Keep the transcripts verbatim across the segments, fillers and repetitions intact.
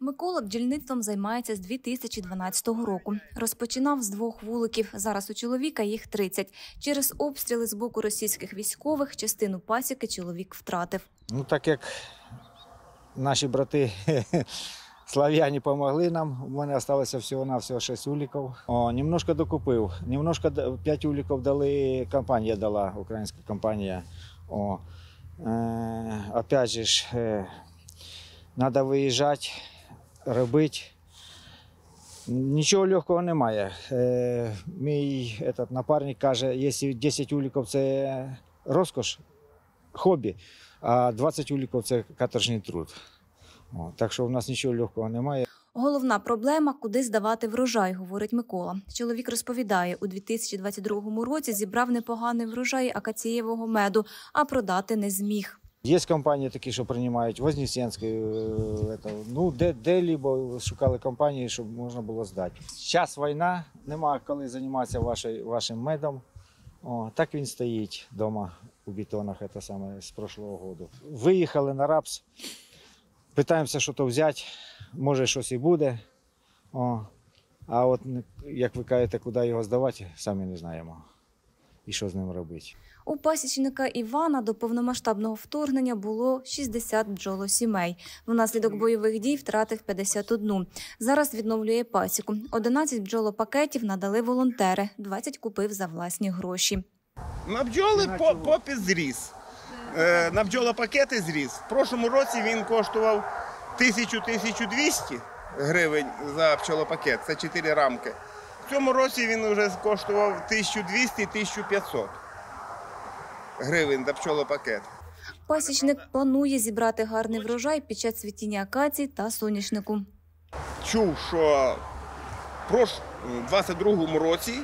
Микола бджільництвом займається з дві тисячі дванадцятого року. Розпочинав з двох вуликів. Зараз у чоловіка їх тридцять. Через обстріли з боку російських військових частину пасіки чоловік втратив. Ну, так як наші брати слав'яні допомогли нам, у мене залишилося всього-навсього шість уліків. О, немножко докупив. Немножко п'ять уліків дали, компанія дала, українська компанія. О, е, опять же ж, е, треба виїжджати, робити. Нічого легкого немає. Е, мій этот, напарник каже, якщо десять уліків – це розкош, хобі, а двадцять уліків – це каторжний труд. О, так що в нас нічого легкого немає. Головна проблема – куди здавати врожай, говорить Микола. Чоловік розповідає, у дві тисячі двадцять другому році зібрав непоганий врожай акацієвого меду, а продати не зміг. Є компанії такі, що приймають Вознесенський, ну, де, де-либо шукали компанії, щоб можна було здати. Зараз війна, немає коли займатися вашим, вашим медом. О, так він стоїть вдома у бетонах, це саме з прошлого року. Виїхали на рапс, питаємося щось взяти, може щось і буде. О, а от, як ви кажете, куди його здавати, самі не знаємо. І що з ним робити. У пасічника Івана до повномасштабного вторгнення було шістдесят бджолосімей. Внаслідок бойових дій втратив п'ятдесят одну. Зараз відновлює пасіку. одинадцять бджолопакетів надали волонтери, двадцять купив за власні гроші. На бджоли по, попіт зріс, е, на бджолопакети зріс. В прошлому році він коштував тисячу - тисячу двісті гривень за бджолопакет, це чотири рамки. В цьому році він вже коштував тисячу двісті - тисячу п'ятсот гривень за пчолопакет. Пасічник планує зібрати гарний врожай під час цвітіння акацій та соняшнику. Чув, що в двадцять другому році,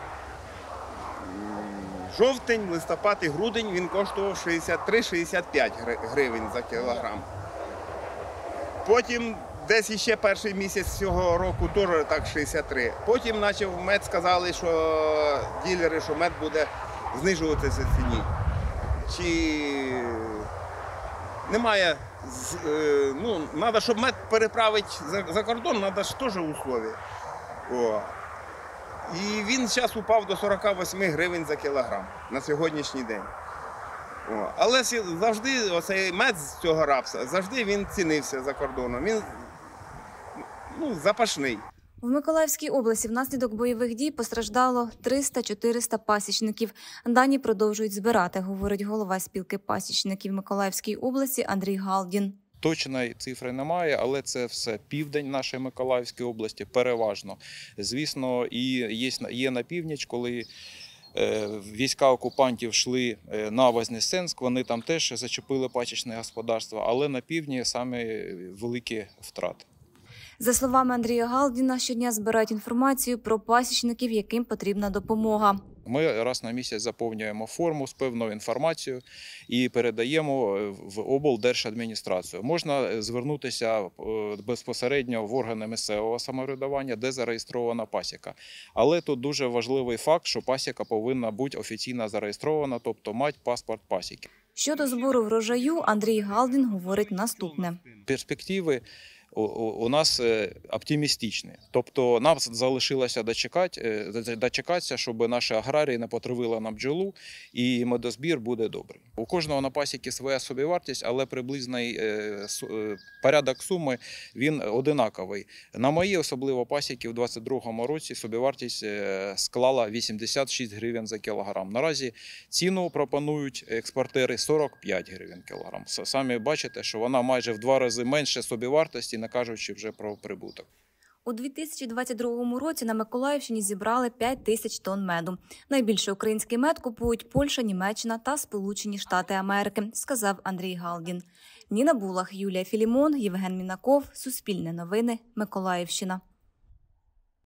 жовтень, листопад і грудень, він коштував шістдесят три - шістдесят п'ять гривень за кілограм. Потім десь ще перший місяць цього року теж так шістдесят три. Потім почав мед, сказали, що ділери, що мед буде знижуватися в ціні. Чи немає, ну, треба, щоб мед переправити за, за кордон, треба ж теж условия. О. І він зараз упав до сорока восьми гривень за кілограм на сьогоднішній день. О. Але завжди оцей мед з цього рапса, завжди він цінився за кордоном. Він, ну, запашний. В Миколаївській області внаслідок бойових дій постраждало триста - чотириста пасічників. Дані продовжують збирати, говорить голова спілки пасічників Миколаївської області Андрій Галдін. Точної цифри немає, але це все південь нашої Миколаївської області, переважно. Звісно, і є, є на північ, коли війська окупантів йшли на Вознесенськ, вони там теж зачепили пасічне господарство, але на півдні саме великі втрати. За словами Андрія Галдіна, щодня збирають інформацію про пасічників, яким потрібна допомога. Ми раз на місяць заповнюємо форму з певною інформацією і передаємо в облдержадміністрацію. Можна звернутися безпосередньо в органи місцевого самоврядування, де зареєстрована пасіка. Але тут дуже важливий факт, що пасіка повинна бути офіційно зареєстрована, тобто мати паспорт пасіки. Щодо збору врожаю, Андрій Галдін говорить наступне. Перспективи у нас оптимістичні. Тобто нам залишилося дочекати, дочекатися, щоб наші аграрії не потравили на бджолу і медозбір буде добрий. У кожного на пасіці своя собівартість, але приблизний порядок суми він одинаковий. На моїй особливо пасіки в двадцять другому році собівартість склала вісімдесят шість гривень за кілограм. Наразі ціну пропонують експортери сорок п'ять гривень кілограм. Самі бачите, що вона майже в два рази менше собівартості, не кажучи вже про прибуток. У дві тисячі двадцять другому році на Миколаївщині зібрали п'ять тисяч тонн меду. Найбільше український мед купують Польща, Німеччина та Сполучені Штати Америки, сказав Андрій Галдін. Ніна Булах, Юлія Філімон, Євген Мінаков. Суспільне новини. Миколаївщина.